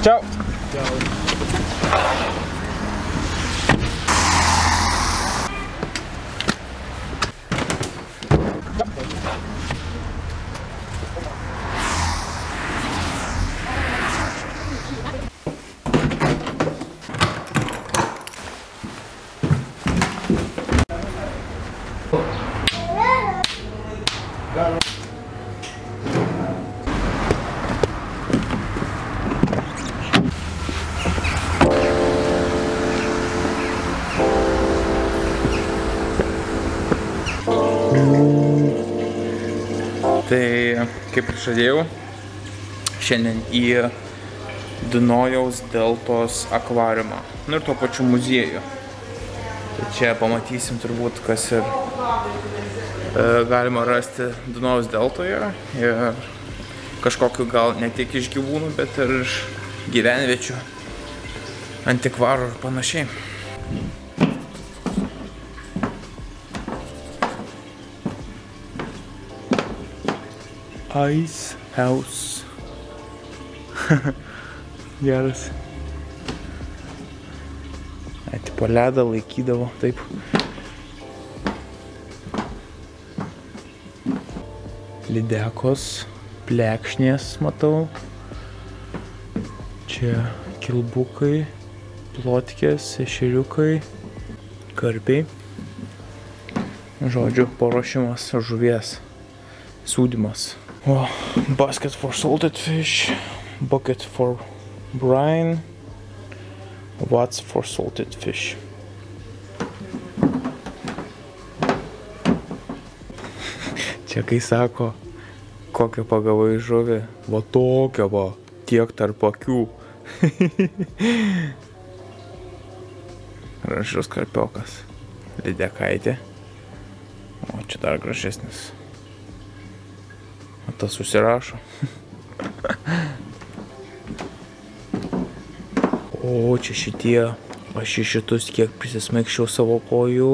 Ciao. Tai, kaip ir žadėjau, šiandien į Dunojaus deltos akvariumą. Nu ir tuo pačiu muziejų. Tai čia pamatysim turbūt, kas ir galima rasti Dunojaus deltoje. Ir kažkokiu gal ne tik iš gyvūnų, bet ir iš gyvenviečių, antikvarų ir panašiai. Ice House. Geras. Tipo ledą laikydavo, taip. Lydekos, plekšnės matau. Čia kilbukai, plotkės, ešeriukai, karpiai. Žodžiu, paruošimas žuvies, sūdymas. Oh, basket for salted fish, bucket for brine, vats for salted fish. Čia kai sako, kokią pagavai žuvį, va tokią va, tiek tarp akių. Gražus karpiokas, lydekaitė, o čia dar gražesnis. O tas užsirašo. O, čia šitie, aš šitus kiek prisismaikščiau savo kojų.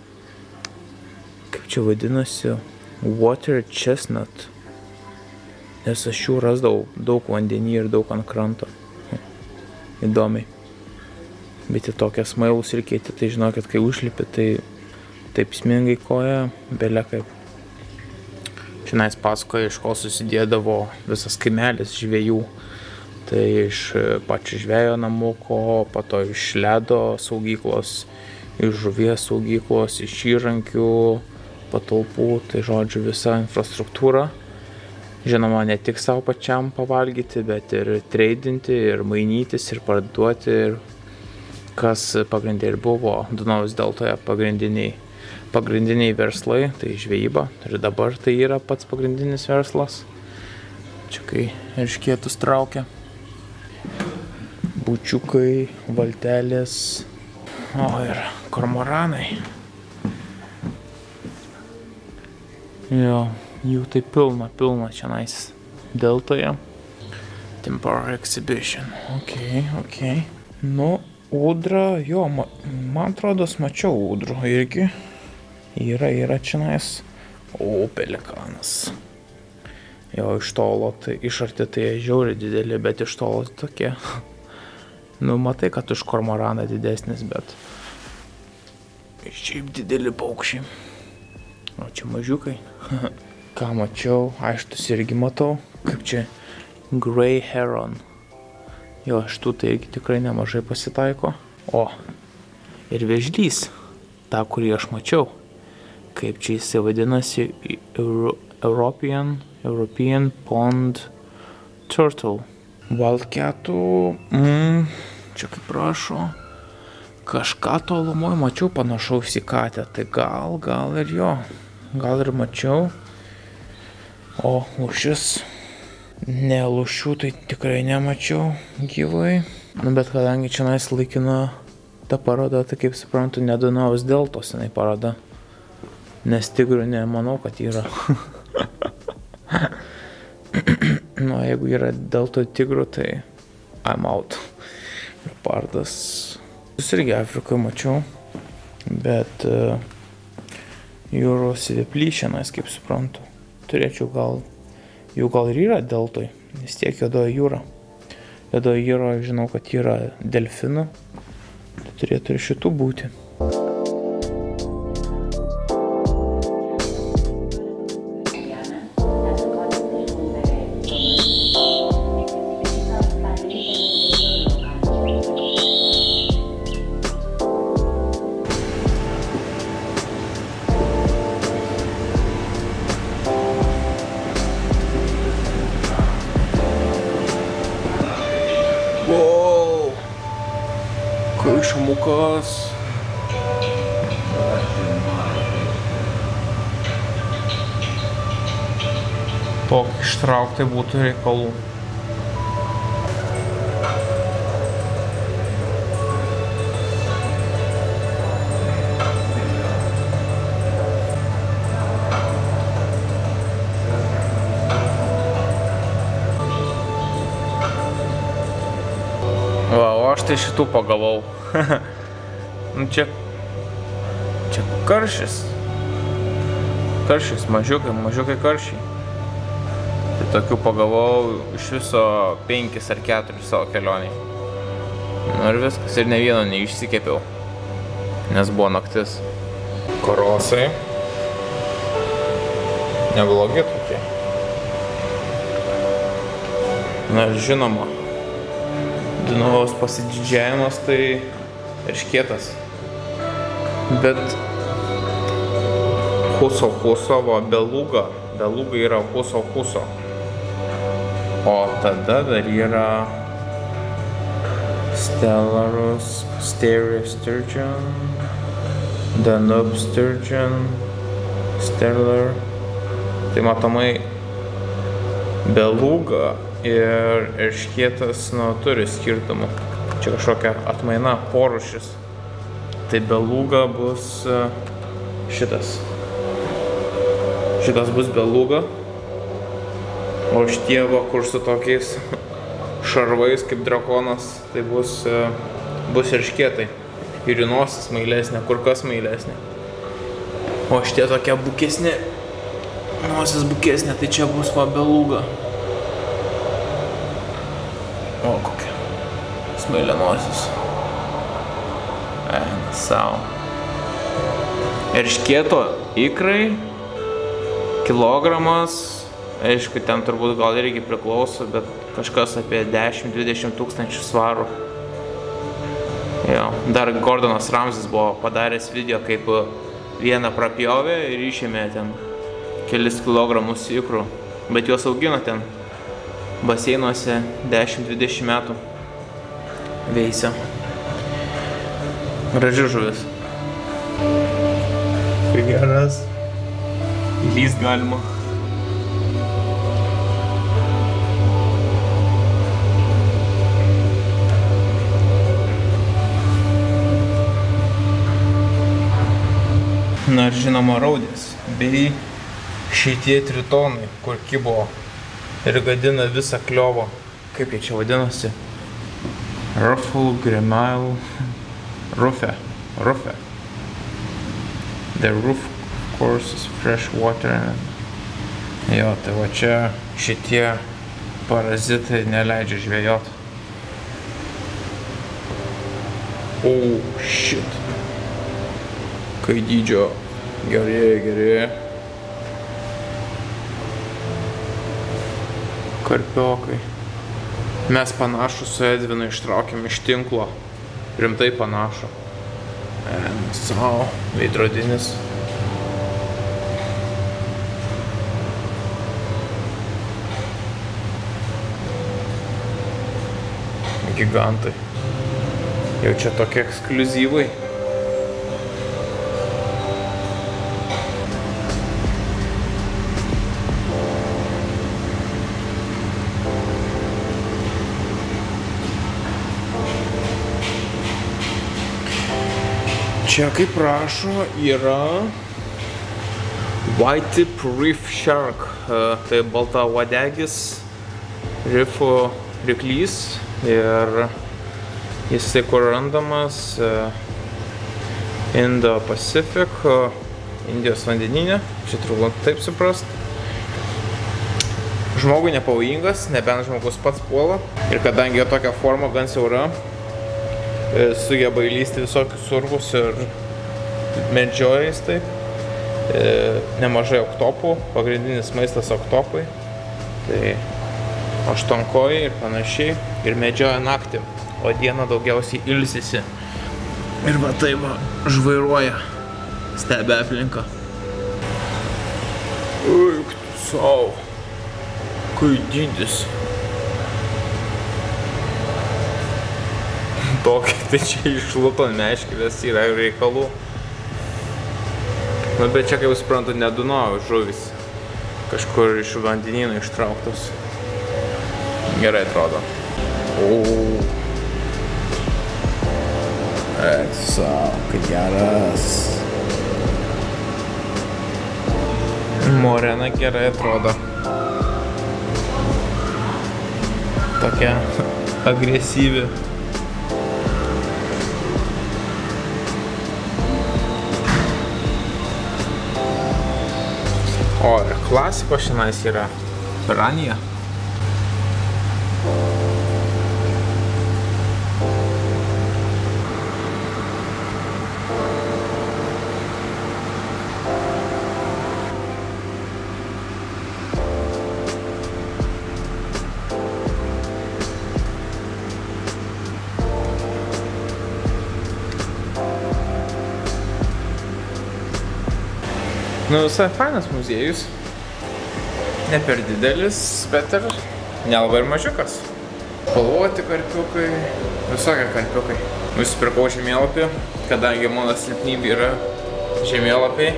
Kaip čia vadinasi? Water chestnut. Nes aš jų rasdavau daug vandenį ir daug ant kranto. Įdomiai. Bet į tokią smailus ir kieti, tai žinokit, kai užlipi, tai taip smingai koja, belė kaip. Šiandien pasakoja, iš ko susidėdavo visas kaimelis žvejų. Tai iš pačio žvejo namuko, po to iš ledo saugyklos, iš žuvies saugyklos, iš įrankių, patalpų, tai žodžiu visa infrastruktūra. Žinoma, ne tik savo pačiam pavalgyti, bet ir treidinti, ir mainytis, ir parduoti, ir kas pagrindė ir buvo Dunojaus deltoje pagrindiniai verslai, tai žvejyba. Ir dabar tai yra pats pagrindinis verslas. Čia kai eršketus traukia. Bučiukai, valtelės, o ir kormoranai. Jo, jų tai pilna čionais deltoje. Temporary exhibition. Ok. Nu, ūdra, jo, man atrodo, mačiau ūdrų irgi. Yra čionais. O, pelikanas. Jo, iš tolo, tai iš arti tai žiauriai dideli, bet iš tolo tokie. Nu, matai, kad už kormoraną didesnis, bet šiaip dideli paukščiai. O čia mažiukai. Ką mačiau, aištus irgi matau, kaip čia Grey Heron. Jo, šitų tai irgi tikrai nemažai pasitaiko. O, ir vėžlys, tą, kurį aš mačiau. Kaip čia jisai vadinasi, European Pond Turtle. Wildcatų, čia kaip prašo, kažką tolumoj mačiau panašaus į katę, tai gal ir jo, gal ir mačiau. O lūšis, ne lūšių tai tikrai nemačiau gyvai. Nu, bet kadangi čia laikina ta paroda, tai kaip suprantu, ne Dunojaus deltos jinai paroda. Nes tigrų nemanau, kad yra. Nu, jeigu yra delto tigrų, tai I'm out. Leopardas. Jūs irgi Afrikoje mačiau, bet jūros įdeplyšenais, kaip suprantu. Turėčiau jų gal ir yra deltoj, nes tiek juodoja jūra. Tada yra, žinau, kad yra delfinų. Tai turėtų ir šitų būti. Wow! Kaišamukas. Tokį ištrauktai būtų reikalų. Va, o aš tai šitų pagavau. Nu čia karšis. Karšis, mažiukai karšiai. Tai tokių pagavau iš viso 5 ar 4 savo kelioniai. Nu ir viskas, ir ne vieno neišsikepiau. Nes buvo naktis. Karosai. Neblogi tokie. Na ir žinoma. Dunojaus pasididžiavimas tai erškėtas. Bet huso va, beluga yra huso. O tada dar yra Stellarus, Sturgeon, Danube Sturgeon, Stellar. Tai matomai beluga ir erškėtas, nu, turi skirtumų. Čia kažkokia atmaina, porūšis. Tai beluga bus šitas. Šitas bus beluga. O šitie va, kur su tokiais šarvais kaip drakonas, tai bus erškėtai. Ir jų nosis mailesnė, kur kas mailesnė. O šitie tokia bukesnė, nosis bukesnė, tai čia bus va beluga. O, kokia smailė nosis. Eina savo. Erškėto ikrai, kilogramas, aišku, ten turbūt gal irgi priklauso, bet kažkas apie 10-20 tūkstančių svarų. Jo, dar Gordonas Ramsas buvo padaręs video, kaip vieną prapjovė ir išėmė ten kelis kilogramus ikrų, bet juos augino ten baseinuose 10-20 metų veisia. Graži žuvis. Tai geras. Įlyst galima. Na ir žinoma raudės, bei šitie tritonai, kur kibo ir gadina visą kliovą. Kaip jie čia vadinasi? Ruffle, Gremile, Ruffe. The roof course is fresh water. Jo, tai va čia šitie parazitai neleidžia žvejot. Oh, shit. Kai dydžio gerėja. Karpiokai. Mes panašų su Edvinu ištraukėm iš tinklo. Rimtai panašų. Savo, veidrodinis. Gigantai. Jau čia tokie ekskliuzyvai. Čia, kaip rašo, yra White Tip Reef Shark. Tai balta uodegis rifų ryklys ir jisai kur randamas Indo-Pacific, Indijos vandenyne. Čia turbūt taip suprast. Žmogui nepavojingas, nebent žmogus pats puola. Ir kadangi jo tokia forma gan siaura, sugeba įlysti visokius urvus ir medžioja jis taip. Nemažai oktopų, pagrindinis maistas oktopai. Tai aštuonkojai ir panašiai. Ir medžioja naktį, o dieną daugiausiai ilsisi. Ir va taip va, žvairuoja, stebi aplinką. Eik tu sau, kai dydis. Tokia, tai čia iš Luton meškerės yra reikalų. Nu, bet čia, kaip suprantu, ne Dunojaus žuvys. Kažkur iš vandenyno ištrauktos. Gerai atrodo. Eik sau, kad geras. Morena gerai atrodo. Tokia agresyvi. O, ir klasiko šiandien yra piranija. Nu, visai fainas muziejus. Ne per didelis, bet ir nelabai ir mažiukas. Spalvoti karpiukai, visokie karpiukai. Nusipirkau žemėlapį, kadangi mano silpnybė yra žemėlapiai.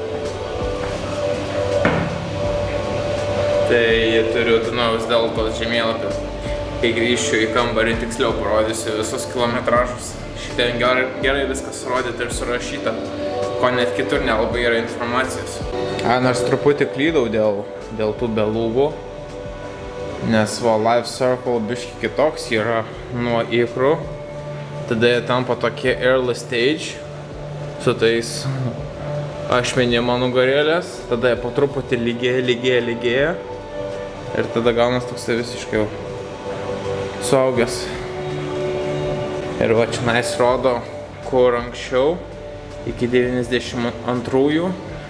Tai turiu Dunojaus deltos žemėlapį. Kai grįšiu į kambarį, tiksliau parodysiu visus kilometražus. Šiandien gerai viskas surodyta ir surašyta, ko net kitur nelabai yra informacijos. Nors truputį klydau dėl tų belūgų, nes va, Life Circle biški kitoks yra nuo ikrų. Tada jie tampa tokie early stage su tais ašmenimo nugarėlės. Tada jie po truputį lygėja. Ir tada gaunas toksai visiškai suaugęs. Ir va čionais rodo, kur anksčiau, iki 92-ųjų,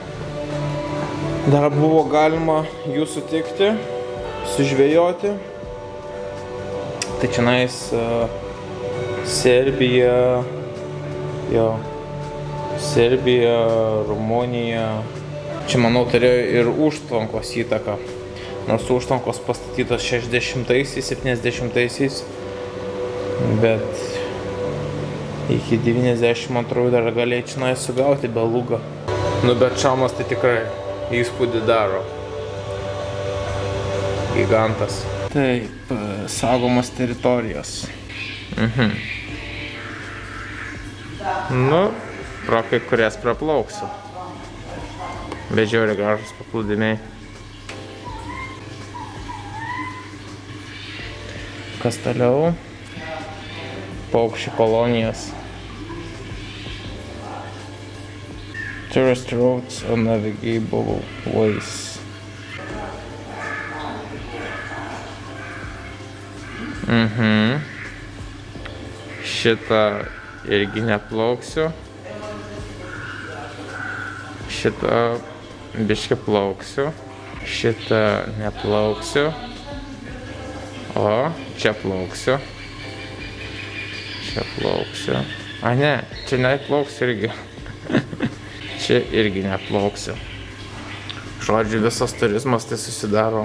dar buvo galima jų sutikti, sužvejoti. Tai čionais Serbija, Rumunija. Čia, manau, turėjo ir užtvankos įtaką. Nors užtvankos pastatytos 60-aisiais, 70-aisiais, bet iki 92 dar galėjai čionai sugauti belugą. Nu, bet šamas tai tikrai įspūdį daro. Gigantas. Taip, saugomas teritorijos. Nu, pro kai kurias praplauksiu. Bet žiauriai gražus paplūdimiai. Kas toliau? Paukščių kolonijos. Tourist roads on navigable ways. Šitą irgi neplauksiu. Šitą biškį plauksiu. Šitą neplauksiu. O, čia plauksiu. Čia plauksiu. A ne, čia neplauksiu irgi. Čia irgi neplauksiu. Žodžiu, visas turizmas tai susidaro.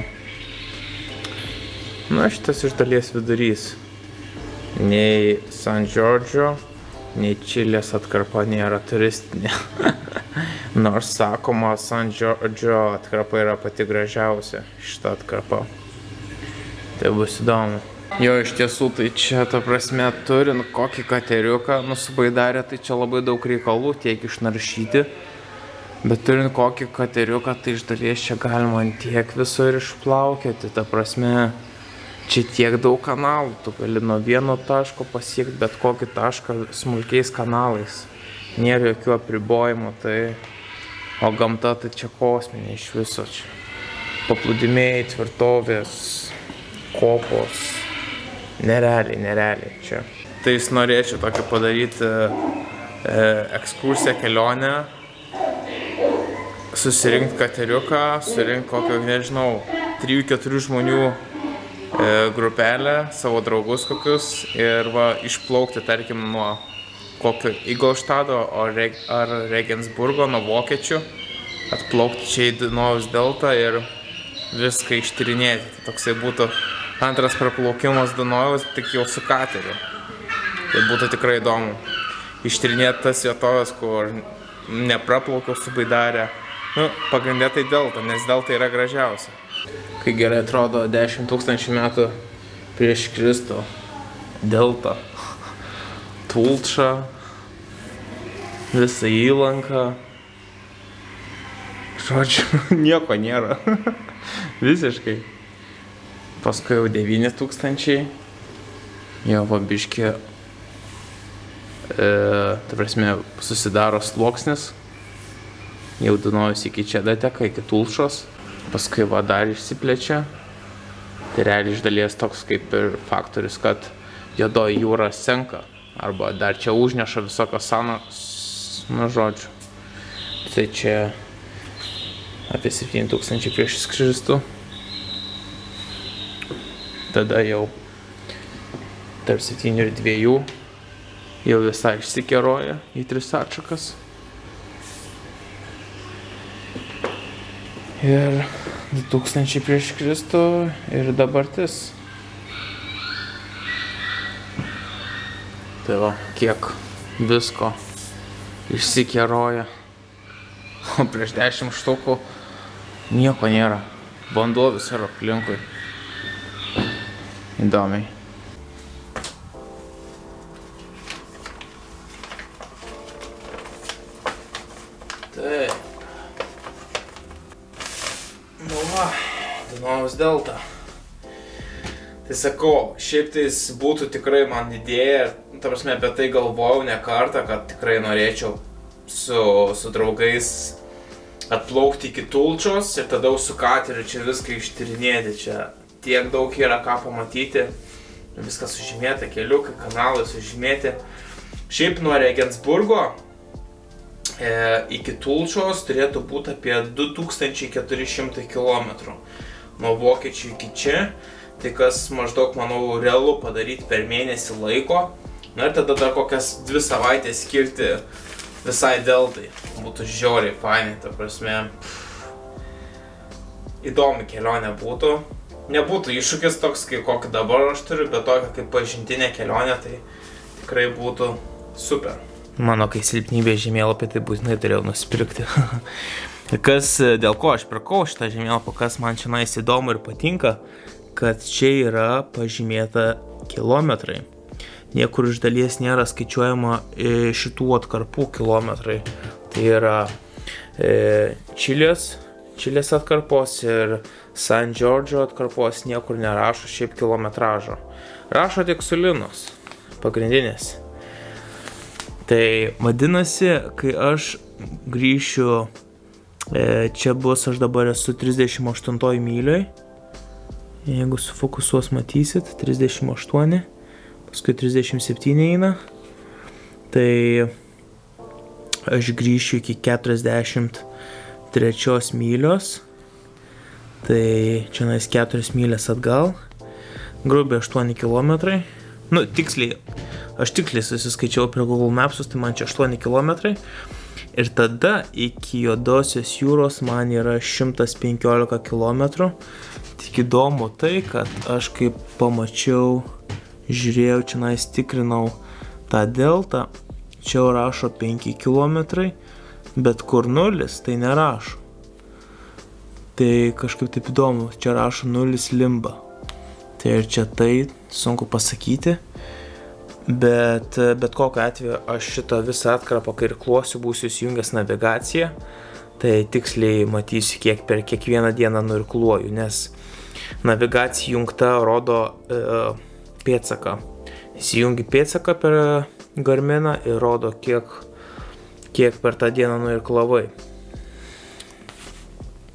Na, šitas iš dalies vidurys. Nei San Giorgio, nei Čilės atkarpa nėra turistinė. Nors sakoma, San Giorgio atkarpa yra pati gražiausia, šita atkarpa. Tai bus įdomu. Jo, iš tiesų, tai čia, ta prasme, turint kokį kateriuką nusibaidarę, tai čia labai daug reikalų tiek išnaršyti. Bet turint kokį kateriuką, tai iš dalies čia galima tiek visur išplaukioti. Ta prasme, čia tiek daug kanalų. Tu gali nuo vieno taško pasiekti bet kokį tašką smulkiais kanalais. Nėra jokių apribojimų, tai... O gamta tai čia kosminė iš viso čia. paplūdimiai, tvirtovės, kopos. Nerealiai čia. Tai jis norėčiau tokį padaryti ekskursiją, kelionę, susirinkti kateriuką, surinkti kokio, nežinau, 3-4 žmonių grupelę, savo draugus kokius ir va, išplaukti, tarkim, nuo kokio Ingolštado ar Regensburgo, nuo vokiečių, atplaukti čia į Dunojaus deltą ir viską ištyrinėti. Tai toksai būtų antras praplaukimas Dunojaus, tik jau su kateriu. Tai būtų tikrai įdomu. Ištyrinėti tas vietovės, kur nepraplaukiau su baidarė. Nu, pagrindė tai delta, nes delta yra gražiausia. Kai gerai atrodo 10 000 metų prieš Kristų. Delta. Tulča. Visa įlanka. Žodžiu, nieko nėra. Visiškai. Paskui jau 9 000. Jau va biškį, ta prasme, susidaro sluoksnis. Jau Dunojus iki čia dateka, iki Tulšos. Paskui va dar išsiplečia. Tai realiai iš dalies toks kaip ir faktorius, kad Juodoji jūra senka. Arba dar čia užneša visokios nu žodžiu. Tai čia apie 7 000 prieš Kristų. Tada jau tarp 7 ir 2 jau visai išsikeroja į 3 atšakas. Ir 2000 prieš Kristų ir dabartis. Tai va, kiek visko išsikeroja. O prieš 10 štukų nieko nėra. Vanduo visur aplinkui. Įdomiai. Taip. Nu va, Dunojaus delta. Tai sakau, šiaip tais būtų tikrai man idėja, ta prasme apie tai galvojau ne kartą, kad tikrai norėčiau su draugais atplaukti iki Tulčos ir tada su kateriu čia viską ištyrinėti. Čia tiek daug yra ką pamatyti, viskas sužymėta, keliukai, kanalai sužymėti. Šiaip nuo Regensburgo iki Tulčos turėtų būti apie 2400 km. Nuo vokiečių iki čia, tai kas maždaug, manau, realu padaryti per mėnesį laiko. Na ir tada dar kokias 2 savaitės skirti visai deltai. Būtų žiauriai fainai, ta prasme. Įdomi kelionė būtų. Nebūtų iššūkis toks, kokį dabar aš turiu, bet tokia kaip pažintinė kelionė, tai tikrai būtų super. Mano, kai silpnybė žemėlapį, tai būtinai turėjau nusipirkti. Kas, dėl ko aš pirkau šitą žemėlapį, kas man čia įdomu ir patinka, kad čia yra pažymėta kilometrai. Niekur iš dalies nėra skaičiuojama šitų atkarpų kilometrai. Tai yra Čilės atkarpos ir San Džordžo atkarpos niekur nerašo šiaip kilometražo. Rašo tik sulinos, pagrindinės. Tai vadinasi, kai aš grįšiu, čia bus, aš dabar esu 38 mylioj. Jeigu sufokusuos matysit, 38, paskui 37 eina. Tai aš grįšiu iki 43 mylios. Tai čia 4 mylės atgal. Grubiai 8 km. Nu, tiksliai, aš tiksliai susiskaičiau prie Google Mapsus, tai man čia 8 km. Ir tada iki Juodosios jūros man yra 115 km. Tik įdomu tai, kad aš kaip pamačiau, žiūrėjau, čia tikrinau tą deltą, čia rašo 5 km, bet kur 0, tai nerašo. Tai kažkaip taip įdomu, čia rašo 0 limba. Tai ir čia tai sunku pasakyti, bet kokiu atveju aš šitą visą atkarpą, kai irkluosiu, būsiu įsijungęs navigaciją, tai tiksliai matysiu, kiek per kiekvieną dieną nuirkluoju, nes navigacija jungta rodo pėdsaką. Įsijungi pėdsaką per Garminą ir rodo, kiek per tą dieną nuirklavai.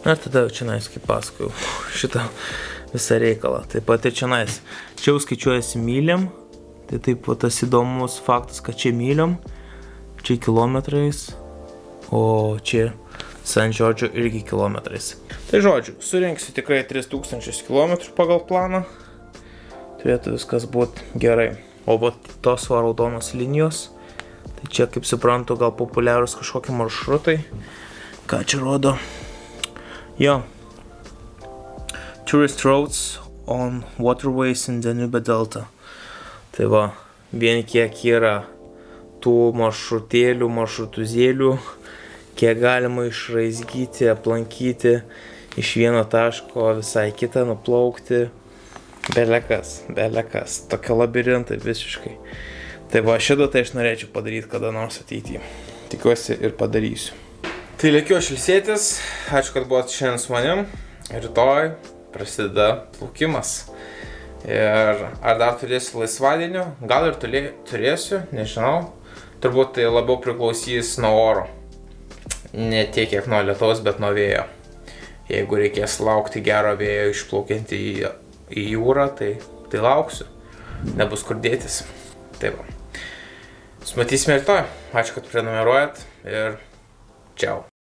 Na, tada jau čia kaip pasakojau šitą visą reikalą. Taip pat ir čia jau skaičiuojasi myliam. Tai taip, tas įdomus faktas, kad čia myliam, čia kilometrais, o čia San Džordžo irgi kilometrais. Tai žodžiu, surinksiu tikrai 3000 km pagal planą. Turėtų viskas būti gerai. O tos raudonos linijos, tai čia, kaip suprantu, gal populiarūs kažkokie maršrutai. Ką čia rodo? Jo. Tourist roads on waterways in Danube Delta. Tai va, vien kiek yra tų maršrutuzėlių, kiek galima išraizgyti, aplankyti iš vieno taško visai kitą, nuplaukti. Belekas, tokie labirintai visiškai. Tai va, šitą tai aš norėčiau padaryti kada nors ateityje. Tikiuosi ir padarysiu. Tai lėkiu aš ilsėtis, ačiū, kad buvot šiandien su manim. Rytoj prasideda plaukimas. Ir ar dar turėsiu laisvadienių? Gal ir turėsiu, nežinau. Turbūt tai labiau priklausys nuo oro. Ne tiek kiek nuo lietaus, bet nuo vėjo. Jeigu reikės laukti gero vėjo išplaukiant į jūrą, tai lauksiu. Nebus kur dėtis. Taip va. Sumatysime rytoj. Ačiū, kad prenumeruojat ir čiau.